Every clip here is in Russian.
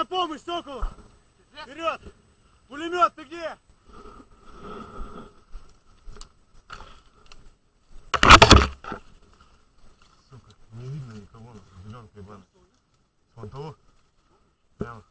на помощь, Соколу! Вперед! Пулемет, ты где? Сука, не видно никого. Зеленка ебаная. С вон того? Прямо.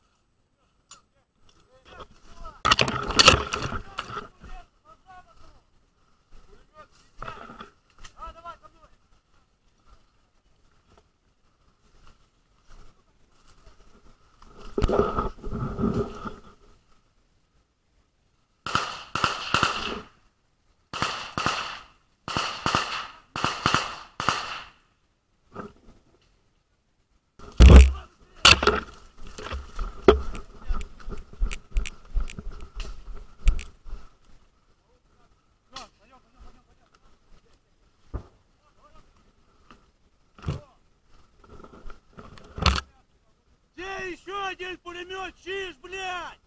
Где еще один пулемет? Чиж, блядь!